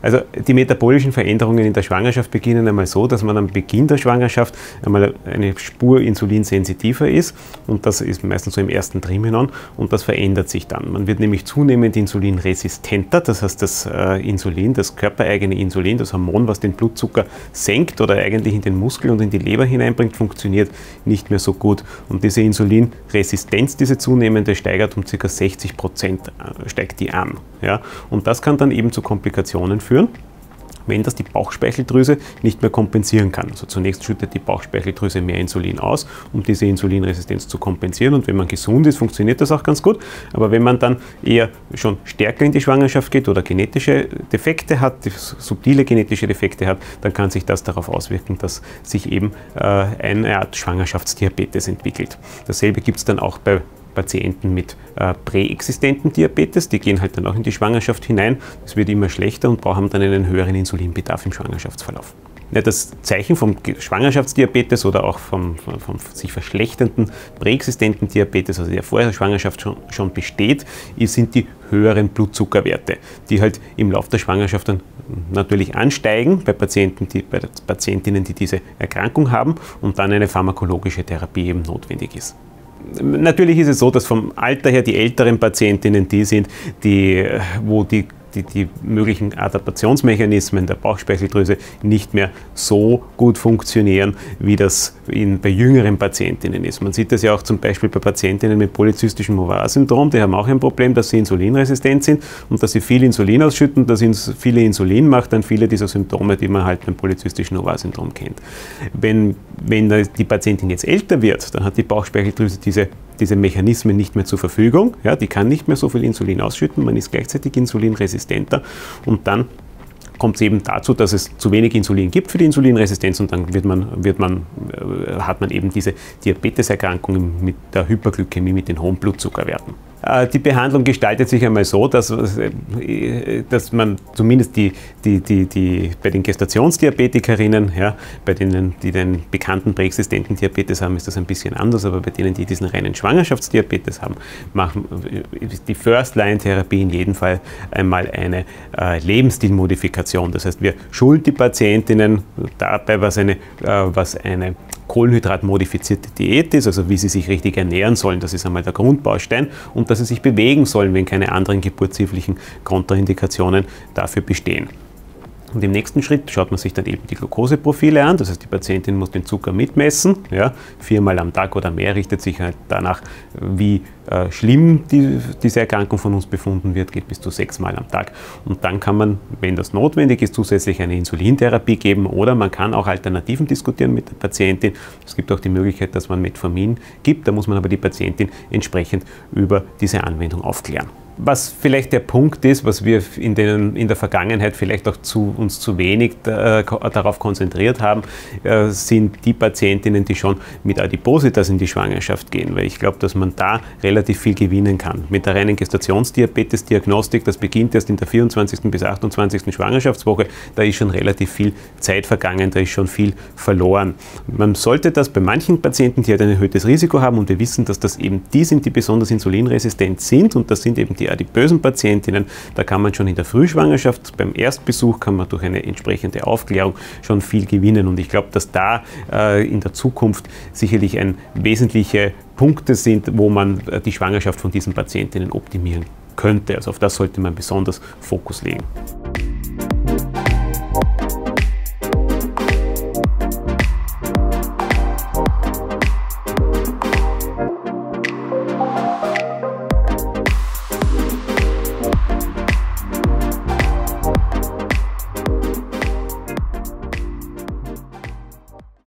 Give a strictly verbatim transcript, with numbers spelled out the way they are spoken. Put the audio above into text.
Also die metabolischen Veränderungen in der Schwangerschaft beginnen einmal so, dass man am Beginn der Schwangerschaft einmal eine Spur insulinsensitiver ist und das ist meistens so im ersten Trimenon und das verändert sich dann. Man wird nämlich zunehmend insulinresistenter, das heißt das äh, Insulin, das körpereigene Insulin, das Hormon, was den Blutzucker senkt oder eigentlich in den Muskel und in die Leber hineinbringt, funktioniert nicht mehr so gut und diese Insulinresistenz, diese zunehmende, steigert um ca. sechzig Prozent, äh, steigt die an. Ja? Und das kann dann eben zu Komplikationen führen, wenn das die Bauchspeicheldrüse nicht mehr kompensieren kann. Also zunächst schüttet die Bauchspeicheldrüse mehr Insulin aus, um diese Insulinresistenz zu kompensieren und wenn man gesund ist, funktioniert das auch ganz gut. Aber wenn man dann eher schon stärker in die Schwangerschaft geht oder genetische Defekte hat, subtile genetische Defekte hat, dann kann sich das darauf auswirken, dass sich eben äh, eine Art Schwangerschaftsdiabetes entwickelt. Dasselbe gibt es dann auch bei Patienten mit äh, präexistenten Diabetes, die gehen halt dann auch in die Schwangerschaft hinein, das wird immer schlechter und brauchen dann einen höheren Insulinbedarf im Schwangerschaftsverlauf. Ja, das Zeichen vom Schwangerschaftsdiabetes oder auch vom, vom, vom sich verschlechternden präexistenten Diabetes, also der vor der Schwangerschaft schon, schon besteht, sind die höheren Blutzuckerwerte, die halt im Laufe der Schwangerschaft dann natürlich ansteigen bei, Patienten, die, bei Patientinnen, die diese Erkrankung haben und dann eine pharmakologische Therapie eben notwendig ist. Natürlich ist es so, dass vom Alter her die älteren Patientinnen die sind, die, wo die, die, die möglichen Adaptationsmechanismen der Bauchspeicheldrüse nicht mehr so gut funktionieren, wie das in, bei jüngeren Patientinnen ist. Man sieht das ja auch zum Beispiel bei Patientinnen mit polyzystischem Ovar-Syndrom, die haben auch ein Problem, dass sie insulinresistent sind und dass sie viel Insulin ausschütten, dass ins viele Insulin macht dann viele dieser Symptome, die man halt beim polyzystischen Ovar-Syndrom kennt. Wenn, wenn die Patientin jetzt älter wird, dann hat die Bauchspeicheldrüse diese diese Mechanismen nicht mehr zur Verfügung, ja, die kann nicht mehr so viel Insulin ausschütten, man ist gleichzeitig insulinresistenter und dann kommt es eben dazu, dass es zu wenig Insulin gibt für die Insulinresistenz und dann wird man, wird man, äh, hat man eben diese Diabeteserkrankung mit der Hyperglykämie, mit den hohen Blutzuckerwerten. Äh, die Behandlung gestaltet sich einmal so, dass, äh, dass man zumindest die, die, die, die, bei den Gestationsdiabetikerinnen, ja, bei denen, die den bekannten präexistenten Diabetes haben, ist das ein bisschen anders, aber bei denen, die diesen reinen Schwangerschaftsdiabetes haben, machen die First-Line-Therapie in jedem Fall einmal eine äh, Lebensstilmodifikation. Das heißt, wir schulen die Patientinnen dabei, was eine, äh, was eine kohlenhydratmodifizierte Diät ist, also wie sie sich richtig ernähren sollen, das ist einmal der Grundbaustein und dass sie sich bewegen sollen, wenn keine anderen geburtshilflichen Kontraindikationen dafür bestehen. Und im nächsten Schritt schaut man sich dann eben die Glukoseprofile an, das heißt die Patientin muss den Zucker mitmessen, ja, viermal am Tag oder mehr, richtet sich halt danach, wie äh, schlimm die, diese Erkrankung von uns befunden wird, geht bis zu sechsmal am Tag. Und dann kann man, wenn das notwendig ist, zusätzlich eine Insulintherapie geben oder man kann auch Alternativen diskutieren mit der Patientin. Es gibt auch die Möglichkeit, dass man Metformin gibt, da muss man aber die Patientin entsprechend über diese Anwendung aufklären. Was vielleicht der Punkt ist, was wir in, den, in der Vergangenheit vielleicht auch zu, uns zu wenig äh, darauf konzentriert haben, äh, sind die Patientinnen, die schon mit Adipositas in die Schwangerschaft gehen, weil ich glaube, dass man da relativ viel gewinnen kann. Mit der reinen Gestationsdiabetes-Diagnostik, das beginnt erst in der vierundzwanzigsten bis achtundzwanzigsten Schwangerschaftswoche, da ist schon relativ viel Zeit vergangen, da ist schon viel verloren. Man sollte das bei manchen Patienten, die halt ein erhöhtes Risiko haben und wir wissen, dass das eben die sind, die besonders insulinresistent sind und das sind eben die Die adipösen Patientinnen, da kann man schon in der Frühschwangerschaft, beim Erstbesuch kann man durch eine entsprechende Aufklärung schon viel gewinnen und ich glaube, dass da äh, in der Zukunft sicherlich ein wesentliche Punkte sind, wo man äh, die Schwangerschaft von diesen Patientinnen optimieren könnte. Also auf das sollte man besonders Fokus legen.